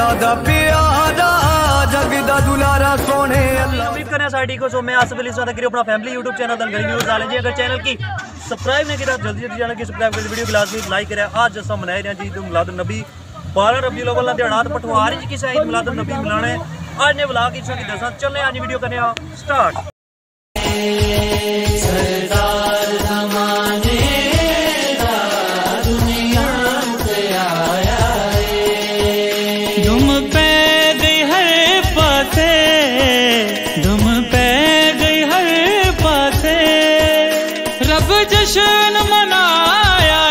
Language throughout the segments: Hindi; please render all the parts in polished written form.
दा प्यारा जग दा दुलारा सोने अल्लाह। उम्मीद करें सारी ठीक हो। सो मैं आसिफ अली करिए अपना family YouTube channel Dangal news डालें जी। अगर चैनल की सब्सक्राइब नहीं किया जल्दी जल्दी चैनल की सब्सक्राइब कर वीडियो लाजमी लाइक करें। आज अस मनाए रहे हैं जी मिलाद नबी 12 रबीउल अव्वल दिहाड़ा पठवार किस ईद मिलाद नबी मनाने आज ने ब्लॉग की दसा चलने आज वीडियो करने स्टार्ट। जश्न मनाया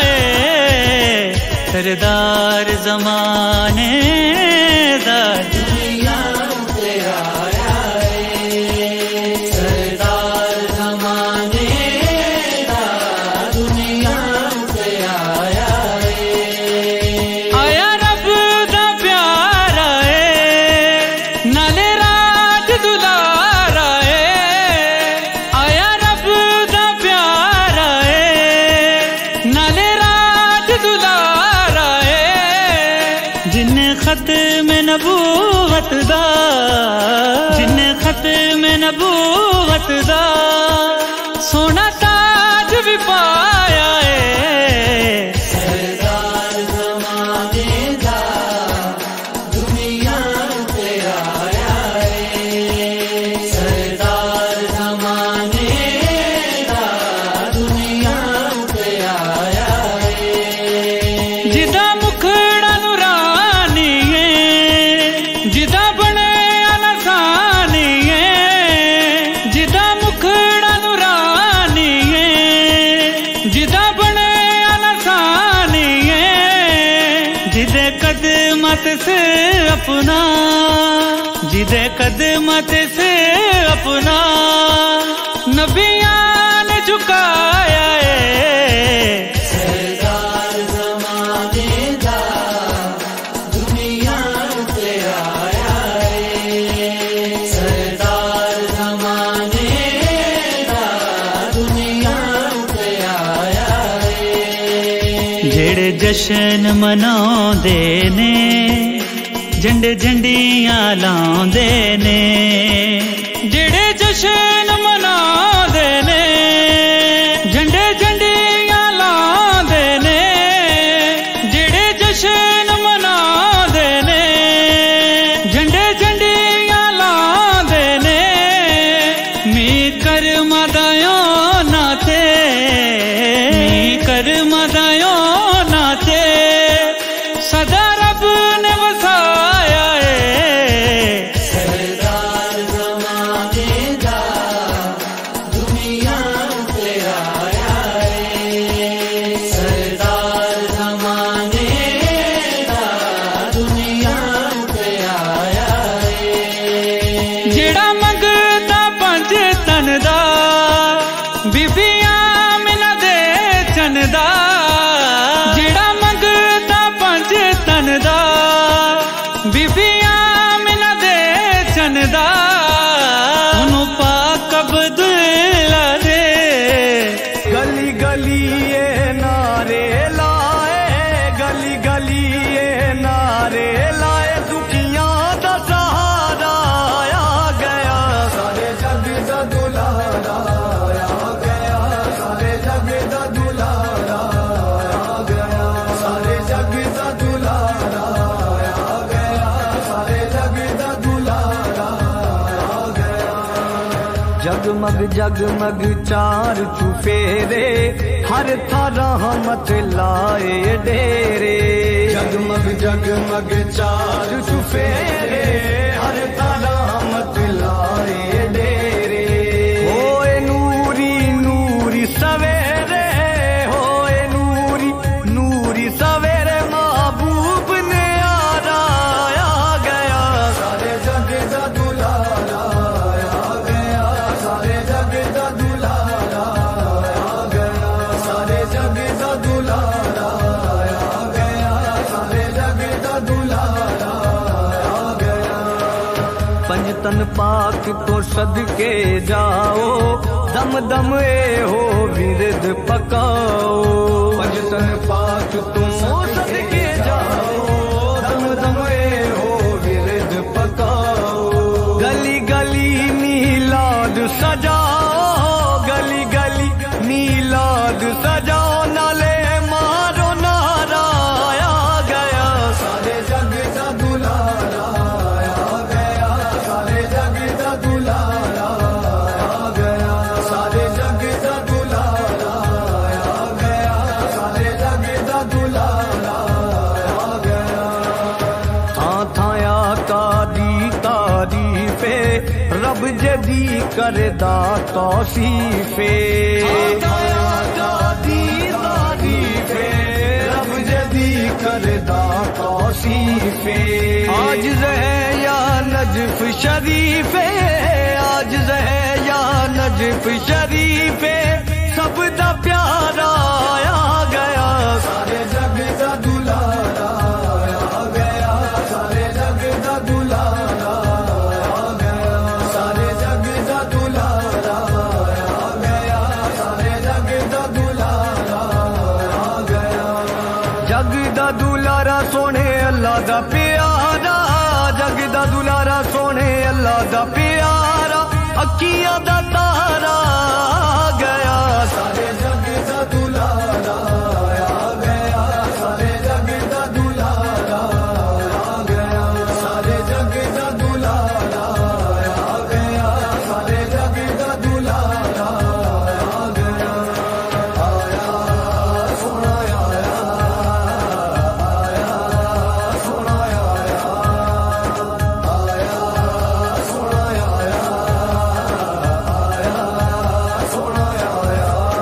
सरदार जमाने दा दुनिया से आया सरदार जमाने दा दुनिया से आया रब दा प्यारा नाले राज दुलारा आया रब दा प्यारा नाले राज दुलारा जिन्हें खत्म नबूवत दा जिन्हें खत्म नबूवत दा सोना ताज भी पाया सरदार ज़माने दा दुनिया से आया सरदार ज़माने दा दुनिया से आया जिदा मुखड़ा नूरानी जिदा बने अनसानी जिदा मुखड़ा नूरानी जिदा बने अनसानी जिदे कदमत से अपना जिदे कदमत से अपना नबियां ने झुकाया सरदार ज़माने दा दुनिया से आया सरदार ज़माने दा दुनिया से आया जेड़े जश्न मनाउंदे ने झंडे झंडियां लाउंदे ने जेड़े जश्न मनाउंदे ने झंडे झंडियां लाउंदे ने जेड़े जश्न मनाउंदे ने झंडे झंडियां लाउंदे ने मी करमां दायो नाते मी करमां दायो नाते सदा रब ने वसाया सरदार ज़माने दा दुनिया से आया सरदार ज़माने दा दुनिया से आया जेड़ा मंगदा पंज तन दा बीबियां मिला दे चनदा जेड़ा मंगदा पंज तन दा बीबियां मिला दे चनदा ओनू पाक अब्दुल्ला दे गली गली ये नारे लाए गली गली ये नारे लाए दुखियां दा सहारा आ गया सारे जग दा दुलारा आ गया सारे जग दा दुलारा आ गया सारे जग दा दुलारा आ गया सारे जग दा दुलारा आ गया जगमग जगमग चार चुफेरे हर थारा रहमत लाए डेरे जगमग जगमग चार चुफेरे हर थारा रहमत लाए डेरे होए नूरी नूरी सवेरे होए नूरी नूरी सवेरे महबूब ने आरा आ गया सारे जग दा दुलारा आ गया सारे जग दा दुलारा आ गया सारे जग दा दुलारा आ गया सारे जग दा दुलारा आ गया पंजतन पाक तो सदके जाओ दम दम ए हो विरद पकाओ पंजतन पाक तो सदके जाओ दम दम ए हो करदा तौसीफे रब जदी करदा तौसीफे आज है या नजफ शरीफे आज है या नजफ शरीफे सब दा प्यारा आ गया सारे जग दा दुलारा आ गया सारे जग दा दुलारा आ गया सारे जग दा दुलारा आ गया सारे जग दा दुलारा आ गया जग दा दुलारा सोने अल्लाह दा प्यारा जग दा दुलारा सोने अल्लाह दा प्यारा अखियां दा तारा आ गया सारे जग दा दुलारा आ गया सारे जग दा दुलारा आ गया सारे जग दा दुलारा आ गया सारे जग दा दुलारा आ गया आया सोना आया सोना आया सोना आया सोना आया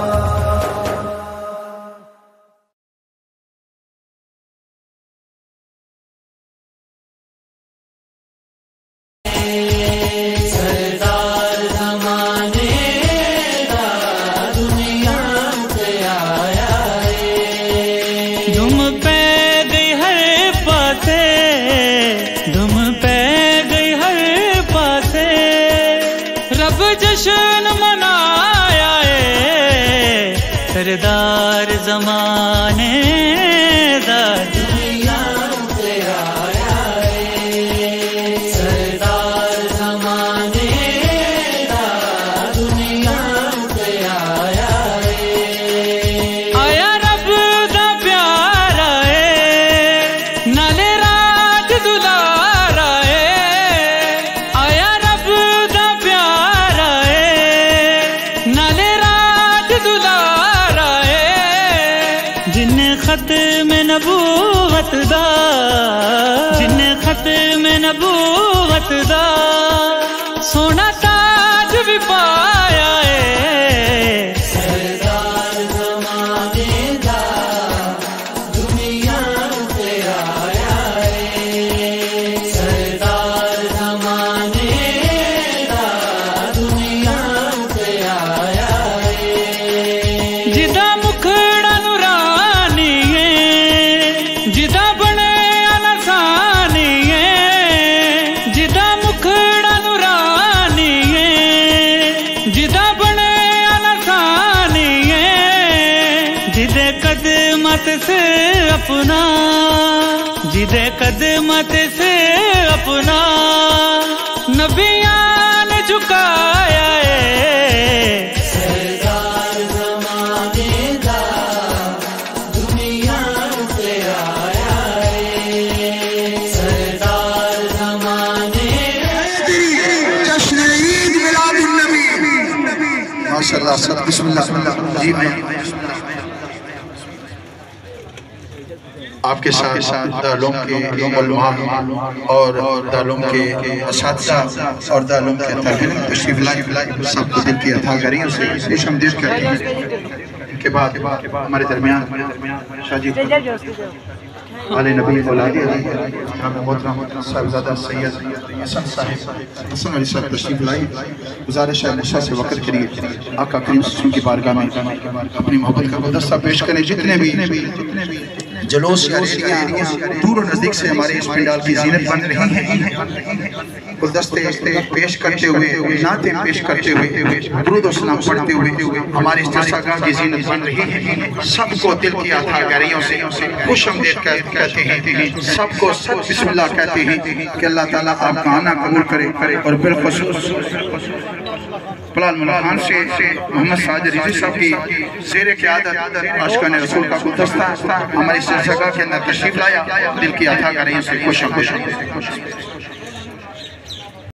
धुम पे गई हर पासे धुम पे गई हर पासे रब जश्न मनाया है सरदार जमाने दा दुनिया पे आया है सरदार जमाने दा दुनिया पे आया है आया रब दा प्यारा है नाले राज दुलारा है आया रब दा प्यारा है नाले राज दुलारा है जिन्ने खत्म नबूवत दा जिन्ने खत्म नबूवत दा सोना ताज भी पाया है सरदार जमाने दा दुनिया पे आया है सरदार जमाने दा दुनिया पे आया है जिदा मुखड़ा नूरानी है जिदा बने अनसानी है जिदा मुखड़ा नूरानी है जिदा बने अनसानी है जिदे कदमत से अपना जिदे कदमत से अपना नबियां ने झुकाया है सरदार जमाने दा दुनिया पे आया है सरदार जमाने जश्न ईद मिलादुन नबी माशाअल्लाह सब बिस्मिल्लाह जी आपके साथ दालूम के उलमा और दालूम के असातिज़ा और दालूम के तालिब तशरीफ लाए सबको दिल की अता करें उसे खुश आमदीद करते हैं के बाद हमारे दरमियान शाहजी आले नबी औलाद अली मोहतरम साहिबजादा सैयद हसन साहिब हसन अली साहब तशरीफ लाई गुजारिश है मुझसे से वक्त के लिए आका करीम सल्लल्लाहु की बारगाह में अपनी मोहब्बत का गुलदस्ता पेश करें जितने भी जलूस या रैलियां दूर और नजदीक से हमारे इस पंडाल की जीनत बन रही हैं गुलदस्ते पेश करते हुए नाते पेश करते हुए दुरूद और सलाम पढ़ते हुए हमारे इस जलसागाह की जीनत बन रही है सबको दिल की आथाकारियों से खुशामदीद कहते हैं सबको सत बिस्मिल्लाह कहते हैं कि अल्लाह ताला आपका आना कबूल करे और बिलखुसूस फलाल मुल्ला खान से मोहम्मद साजिद रिजवी साहब की ज़ेर क़यादत आशिकान रसूल का गुलदस्ता हमारी इस जगह के अंदर तशरीफ लाया दिल की अता करें से खुश